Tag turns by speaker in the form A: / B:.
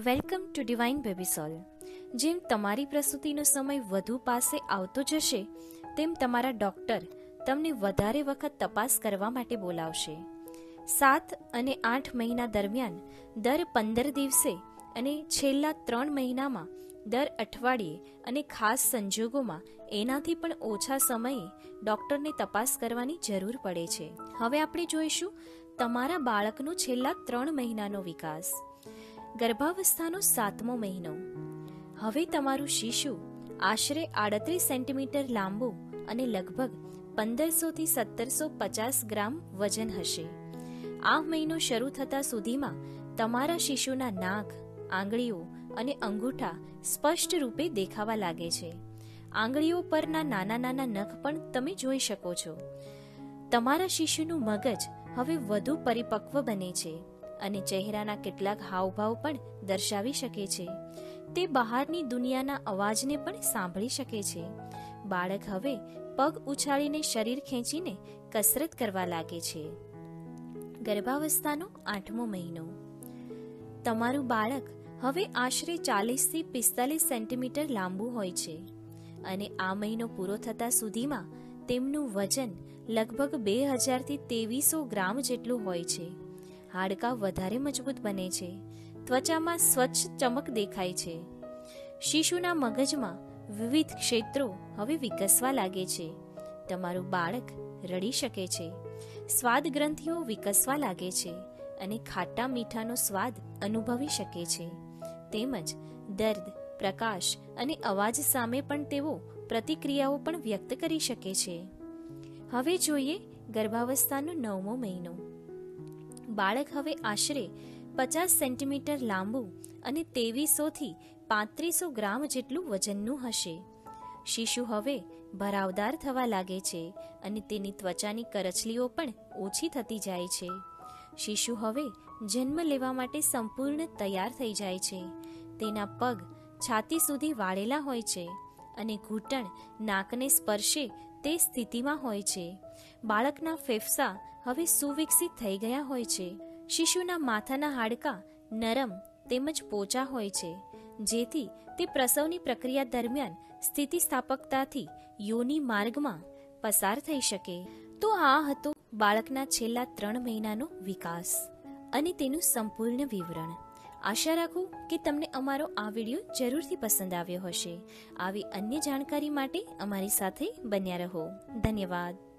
A: Welcome to divine baby soul. જેમ તમારી પ્રસૂતિનો સમય વધુ પાસે આવતો જશે તેમ તમારા ડૉક્ટર તમને વધારે વખત તપાસ કરવા માટે બોલાવશે. 7 અને 8 મહિના દરમિયાન દર 15 દિવસે અને છેલ્લા 3 મહિનામાં દર અઠવાડિયે અને ખાસ સંજોગોમાં એનાથી પણ ઓછા સમયે ડૉક્ટરને તપાસ કરવાની જરૂર પડે છે. હવે આપણે જોઈશું તમારા બાળકનો છેલ્લા 3 મહિનાનો વિકાસ. ગર્ભાવસ્થાનો 7મો મહિનો. હવે તમારું શિશુ આશરે 38 સેન્ટીમીટર લાંબુ અને લગભગ 1500 થી 1750 ગ્રામ વજન હશે. આ મહિનો શરૂ થતાં સુધીમાં તમારા શિશુના નાક, આંગળીઓ અને અંગૂઠા સ્પષ્ટ રૂપે દેખાવા લાગે છે. આંગળીઓ પરના નાના નાના નખ પણ તમે જોઈ શકો છો. તમારા શિશુનું મગજ હવે વધુ પરિપક્વ બને છે અને ચહેરાના કેટલાક હાવભાવ પણ દર્શાવી શકે છે. તે બહારની દુનિયાના અવાજને પણ સાંભળી શકે છે. બાળક હવે પગ ઉછાળીને શરીર ખેંચીને કસરત કરવા લાગે છે. ગર્ભાવસ્થાનો 8મો મહિનો. તમારું બાળક હવે આશરે 40 થી 45 સેન્ટીમીટર લાંબુ હોય છે અને આ મહિનો પૂરો થતાં સુધીમાં તેમનું વજન લગભગ 2000 થી 2300 ગ્રામ જેટલું હોય છે. હાડકાં વધારે મજબૂત બને છે. ત્વચામાં સ્વચ્છ ચમક દેખાય છે. શિશુના મગજમાં વિવિધ ક્ષેત્રો હવે વિકસવા લાગે છે. તમારું બાળક રડી શકે છે. સ્વાદ ગ્રંથિઓ વિકસવા લાગે છે અને ખાટા મીઠાનો સ્વાદ અનુભવી શકે છે. તેમજ દર્દ, પ્રકાશ અને અવાજ સામે પણ તેઓ પ્રતિક્રિયાઓ પણ વ્યક્ત કરી શકે છે. હવે જોઈએ ગર્ભાવસ્થાનો 9મો મહિનો. બાળક હવે આશરે 50 સેન્ટીમીટર લાંબુ અને 2300 થી 3500 ગ્રામ જેટલું વજનનું હશે. શિશુ હવે ભરાવદાર થવા લાગે છે અને તેની ત્વચાની કરચલીઓ પણ ઓછી થતી જાય છે. શિશુ હવે જન્મ લેવા માટે સંપૂર્ણ તૈયાર થઈ જાય છે. તેના પગ છાતી સુધી વાળેલા હોય છે અને ઘૂંટણ નાકને સ્પર્શે તે સ્થિતિમાં હોય છે. બાળકના ફેફસા હવે સુવિકસિત થઈ ગયા હોય છે. શિશુના માથાના હાડકાં નરમ તેમજ પોચા હોય છે, જેથી તે પ્રસવની પ્રક્રિયા દરમિયાન સ્થિતિસ્થાપકતાથી યોનિ માર્ગમાં પસાર થઈ શકે. તો આ હતો બાળકના છેલ્લા 3 મહિનાનો વિકાસ અને તેનું સંપૂર્ણ વિવરણ. આશા રાખું કે તમને અમારો આ વિડીયો જરૂરથી પસંદ આવ્યો હશે. આવી અન્ય જાણકારી માટે અમારી સાથે બન્યા રહો. ધન્યવાદ.